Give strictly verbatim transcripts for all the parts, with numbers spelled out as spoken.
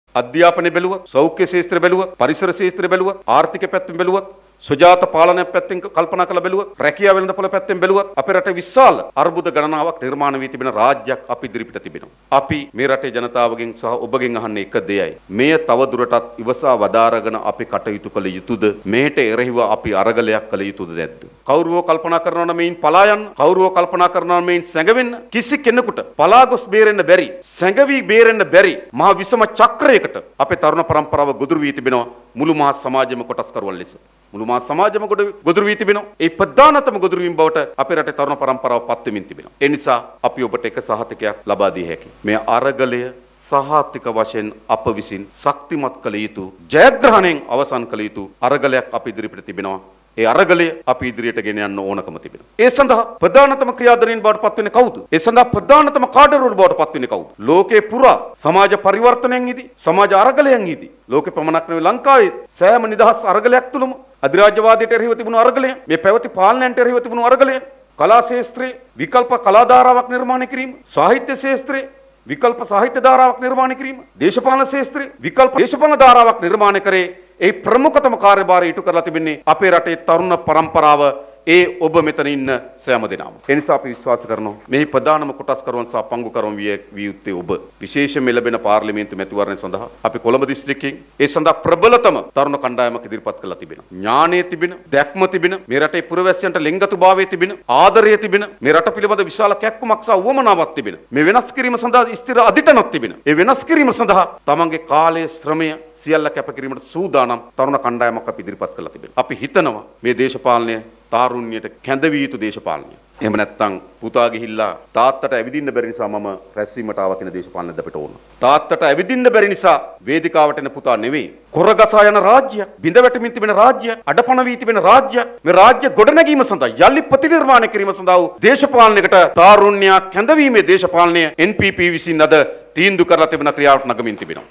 අධ්‍යාපනය බැලුවා, සෞඛ්‍ය ශාස්ත්‍රය බැලුවා, පරිසර ශාස්ත්‍රය බැලුවා, ආර්ථික පැත්තෙන් බැලුවා, සුජාත පාලනය පැත්තෙන් කල්පනා කරලා බැලුවා, රැකියාව වෙළඳපොළ පැත්තෙන් බැලුවත් අපේ රටේ විශාල අර්බුද ගණනාවක් නිර්මාණය වී තිබෙන රාජ්‍යයක් අපි ඉදිරිපිට තිබෙනවා. අපි මේ රටේ ජනතාවගෙන් සහ ඔබගෙන් අහන්නේ එක දෙයයි. මෙය තව දුරටත් ඉවසා වදාරගෙන අපි කටයුතු කළ යුතුද? මේට එරෙහිව අපි අරගලයක් කළ යුතුද නැද්ද? කවුරුව කල්පනා කරනවා නම් මේන් පලා යන්න, කවුරුව කල්පනා කරනවා නම් මේන් සැඟවෙන්න, කිසි කෙනෙකුට පලා ගොස් බේරෙන්න බැරි, සැඟවි බේරෙන්න බැරි මහා විසම චක්‍රයකට අපේ තරුණ පරම්පරාව ගොදුරු වී තිබෙනවා මුළු මහා සමාජෙම කොටස් කරවල් ලෙස. මුළු මහා සමාජෙම ගොදුරු වී තිබෙනවා. ඒ ප්‍රධානතම ගොදුරු වීම බවට අපේ රටේ තරුණ පරම්පරාව පත් වෙමින් තිබෙනවා. ඒ නිසා අපි ඔබට එක සහතිකයක් ලබා දිය හැකියි. මේ අරගලය සහතික වශයෙන් අප විසින් ශක්තිමත් කළ යුතු, ජයග්‍රහණයෙන් අවසන් කළ යුතු අරගලයක් අපි ඉදිරිපිට තිබෙනවා. ඒ අරගලය අපි ඉදිරියට ගෙන යන්න ඕනකම තිබෙනවා. ඒ සඳහා ප්‍රධානතම ක්‍රියාධරීන් බවට පත් වෙන්නේ කවුද? ඒ සඳහා ප්‍රධානතම කාඩරුවරු බවට පත් වෙන්නේ කවුද? ලෝකේ පුරා සමාජ පරිවර්තනයෙන් ඉදි, සමාජ අරගලයෙන් ඉදි, ලෝකේ පමණක් නෙවෙයි ලංකාවේ සෑම නිදහස් අරගලයක් තුලම අධිරාජ්‍යවාදයට එරෙහිව තිබුණු අරගලය, මේ පැවති පාලනයට එරෙහිව තිබුණු අරගලය, කලා ශාස්ත්‍රයේ විකල්ප කලා ධාරාවක් නිර්මාණය කිරීම, සාහිත්‍ය ශාස්ත්‍රයේ විකල්ප සාහිත්‍ය ධාරාවක් නිර්මාණය කිරීම, දේශපාලන ශාස්ත්‍රයේ විකල්ප දේශපාලන ධාරාවක් නිර්මාණය කරේ ඒ ප්‍රමුඛතම කාර්යභාරය ඉටු කරලා තිබෙන්නේ අපේ රටේ තරුණ පරම්පරාව, ඒ ඔබ මෙතන ඉන්න සෑම දෙනාම. ඒ නිසා අපි විශ්වාස කරනවා මේ ප්‍රධානම කොටස් කරුවන් සහ පංගුකරුවන් විය යුත්තේ ඔබ. විශේෂයෙන්ම ලැබෙන පාර්ලිමේන්තු මැතිවරණය සඳහා අපි කොළඹ දිස්ත්‍රික්කයෙන් ඒ සඳහා ප්‍රබලතම තරුණ කණ්ඩායමක් ඉදිරිපත් කරලා තිබෙනවා. ඥානයේ තිබෙන, දැක්ම තිබෙන, මේ රටේ පුරවැසියන්ට ලෙන්ගතුභාවයේ තිබෙන, ආදරය තිබෙන, මේ රට පිළිබඳ විශාල කැක්කුමක් සහ උවමනාවක් තිබෙන, මේ වෙනස් කිරීම සඳහා ස්ථිර අධිටනක් තිබෙන, ඒ වෙනස් කිරීම සඳහා තමන්ගේ කාලය, ශ්‍රමය සියල්ල කැප කිරීමට සූදානම් තරුණ කණ්ඩායමක් අපි ඉදිරිපත් කරලා තිබෙනවා. අපි හිතනවා මේ දේශපාලනය තාරුණ්‍යයට කැඳවිය යුතු දේශපාලනය. එහෙම නැත්නම් පුතා ගිහිල්ලා තාත්තට ඇවිදින්න බැරි නිසා මම රැස්වීමට ආවා කියන දේශපාලනයක් අපිට ඕන. තාත්තට ඇවිදින්න බැරි නිසා වේදිකාවට එන පුතා නෙවෙයි. කොරගසා යන රාජ්‍යයක්, බිඳ වැටෙමින් තිබෙන රාජ්‍යයක්, අඩපණ වී තිබෙන රාජ්‍යයක්, මේ රාජ්‍ය ගොඩනැගීම සඳහා යලි ප්‍රතිනිර්මාණය කිරීම සඳහා වූ දේශපාලනයකට තාරුණ්‍යයක් කැඳවීමේ දේශපාලනය එන් පී පී විසින් අද තීන්දුව කරලා තිබෙන ක්‍රියාවට නගමින් තිබෙනවා.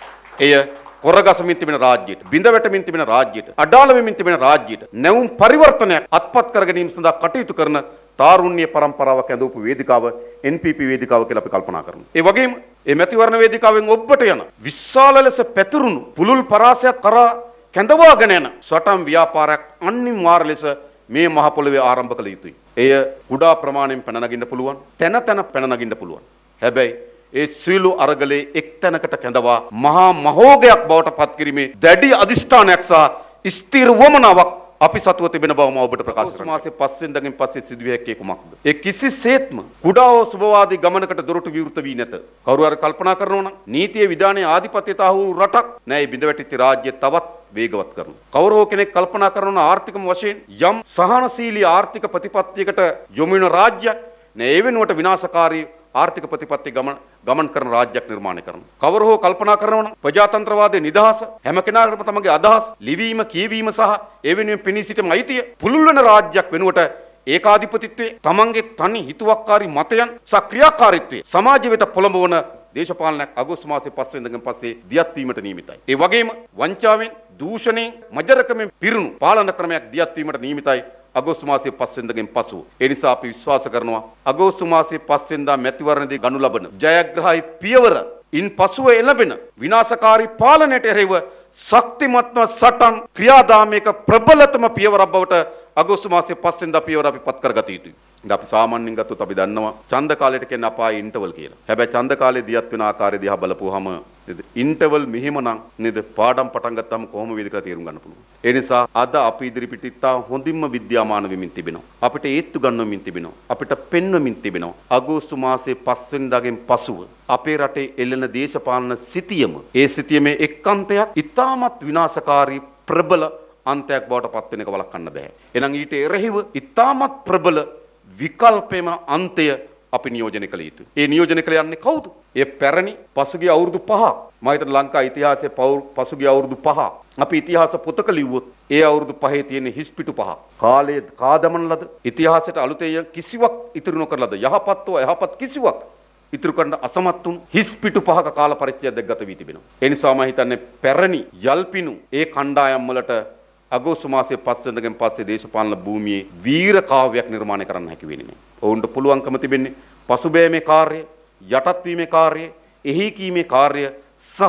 එය කොරගසමින් තිබෙන රාජ්‍යයට, බිඳ වැටෙමින් තිබෙන රාජ්‍යයට, අඩාල වෙමින් තිබෙන රාජ්‍යයට නැවුම් පරිවර්තනයක් අත්පත් කර ගැනීම සඳහා කටයුතු කරන තාරුණ්‍ය පරම්පරාවක් ඇඳවපු වේදිකාව එන් පී පී වේදිකාව කියලා අපි කල්පනා කරනවා. ඒ වගේම මේ මැතිවරණ වේදිකාවෙන් ඔබට යන විශාල ලෙස පැතුරුණු පුලුල් පරාසයක් කරා කැඳවාගෙන යන සටන් ව්‍යාපාරයක් අනිවාර්ය ලෙස මේ මහ පොළොවේ ආරම්භ කළ යුතුයි. එය කුඩා ප්‍රමාණයෙන් පැන නගින්න පුළුවන්, තැන තැන පැන නගින්න පුළුවන්. හැබැයි ඒ සීලු අරගලේ එක්තැනකට කැඳවා මහා මහෝගයක් බවට පත් කිරීමේ දැඩි අධිෂ්ඨානයක් සහ ස්ථිර වමනාවක් අපි සතුව තිබෙන බව මම ඔබට ප්‍රකාශ කරනවා. මාසේ පස්වෙන් දකින් පස්සේ සිදුවිය හැකි කුමක්ද? ඒ කිසිසේත්ම කුඩා හෝ සුබවාදී ගමනකට දොරටු විවෘත වී නැත. කවුරු හරි කල්පනා කරනවා නම් නීතියේ විධානයේ ආධිපත්‍යතාව වූ රටක් නෑ, බිඳ වැටිච්ච රාජ්‍ය තවත් වේගවත් කරනවා. කවුරු හෝ කෙනෙක් කල්පනා කරනවා ආර්ථිකම වශයෙන් යම් සහනශීලී ආර්ථික ප්‍රතිපත්තියකට යොමු වෙන රාජ්‍යයක් නෑ, ඒ වෙනුවට විනාශකාරී ආර්ථික ප්‍රතිපත්ති ගමන ගමන් කරන රාජ්‍යයක් නිර්මාණය කරනවා. කවර හෝ කල්පනා කරනවා නම් ප්‍රජාතන්ත්‍රවාදයේ නිදහස, හැම කෙනාටම තමගේ අදහස් ලිවීම, කියවීම සහ ඒ වෙනුවෙන් පිණී සිටීම අයිතිය පුළුල් වෙන රාජ්‍යයක් වෙනුවට ඒකාධිපතිත්වයේ තමන්ගේ තනි හිතුවක්කාරී මතයන් සහ ක්‍රියාකාරීත්වයේ සමාජ වෙත පොළඹවන දේශපාලනයක් අගෝස්තු මාසයේ පස් වෙනිදාගෙන් පස්සේ දියත් වීමට නියමිතයි. ඒ වගේම වංචාවෙන්, දූෂණයෙන්, මජරකමෙන් පිරුණු පාලන ක්‍රමයක් දියත් වීමට නියමිතයි. අගෝස්තු මාසයේ පස් වෙනිදාගෙන් පසු. ඒ නිසා අපි විශ්වාස කරනවා අගෝස්තු මාසයේ පස් වෙනිදා මැතිවරණයේදී ගනු ලබන ජයග්‍රහී පියවර ඉන් පසුව එළඹෙන විනාශකාරී පාලනයට එරෙහිව ශක්තිමත්ව සටන් ක්‍රියාදාමයක ප්‍රබලතම පියවරක් බවට අගෝස්තු මාසයේ පස් වෙනිදා පියවර අපි පත් කරගත යුතුයි. අපි සාමාන්‍යයෙන් ගත්තොත් අපි දන්නවා ඡන්ද කාලයට කියන්නේ අපායේ ඉන්ටර්වල් කියලා. හැබැයි ඡන්ද කාලේ දියත් වෙන ආකාරය දිහා බලපුවාම නේද ඉන්ටර්වල් මෙහෙමනම් නේද පාඩම් පටන් ගත්තාම කොහොම වේද කියලා තේරුම් ගන්න පුළුවන්. ඒ නිසා අද අපි ඉදිරිපිට ඉතා හොඳින්ම විද්‍යාමාන වෙමින් තිබෙනවා. අපිට ඒත්තු ගන්නවමින් තිබෙනවා. අපිට පෙන්වමින් තිබෙනවා. අගෝස්තු මාසයේ පස් වෙනිදාගෙන් පසුව අපේ රටේ එළෙන දේශපාලන සිතියම ඒ සිතියමේ එක්කන්තයක් ඉතාමත් විනාශකාරී ප්‍රබල අන්තයක් බවට පත් වෙන එක වළක්වන්න බෑ. එහෙනම් ඊට එරෙහිව ඉතාමත් ප්‍රබල විකල්පෙම අන්තය අපි නියෝජනය කළ යුතුයි. ඒ නියෝජනය කළ යන්නේ කවුද? ඒ පැරණි පසුගිය අවුරුදු පහ මම හිතන ලංකා ඉතිහාසයේ පසුගිය අවුරුදු පහ අපි ඉතිහාස පොතක ලිව්වොත් ඒ අවුරුදු පහේ තියෙන හිස්පිටු පහ. කාලයේ කාදමන ලද ඉතිහාසයට අලුතෙන් කිසිවක් ඉතුරු නොකර ලද යහපත්ව යහපත් කිසිවක් ඉතුරු කරන්න අසමත් වුණු හිස්පිටු පහක කාල පරිච්ඡේදයක් ගත වී තිබෙනවා. ඒ නිසා මම හිතන්නේ පැරණි යල්පිනු ඒ කණ්ඩායම් වලට අගෝස්තු මාසයේ පස් වෙනිදාගෙන් පස්සේ දේශපාලන භූමියේ වීර කාව්‍යයක් නිර්මාණය කරන්න හැකි වෙන්නේ නැහැ. ඔවුන්ට පුළුවන්කම තිබෙන්නේ පසුබෑමේ කාර්යය, යටත් වීමේ කාර්යය, එහි කීමේ කාර්යය සහ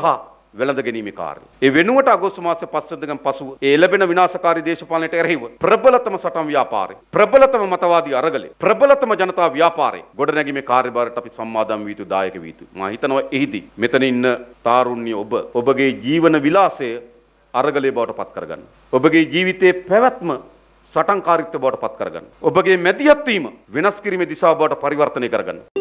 වෙළඳ ගැනීමේ කාර්යය. ඒ වෙනුවට අගෝස්තු මාසයේ පස් වෙනිදාගෙන් පසුව ඒ ලැබෙන විනාශකාරී දේශපාලනයට එරෙහිව ප්‍රබලතම සටන් ව්‍යාපාරය, ප්‍රබලතම මතවාදී අරගලය, ප්‍රබලතම ජනතා ව්‍යාපාරය ගොඩනැගීමේ කාර්යභාරයට අපි සම්මාදම් වී යුතු දායක වී යුතු. මම හිතනවා එහිදී මෙතන ඉන්න තාරුණ්‍ය ඔබ ඔබගේ ජීවන විලාසය අරගලයේ බවට පත් කරගන්න. ඔබගේ ජීවිතයේ පැවැත්ම සටන්කාරීත්වය බවට පත් කරගන්න. ඔබගේ මැදිහත් වීම වෙනස් කිරීමේ දිශාව බවට පරිවර්තනය කරගන්න.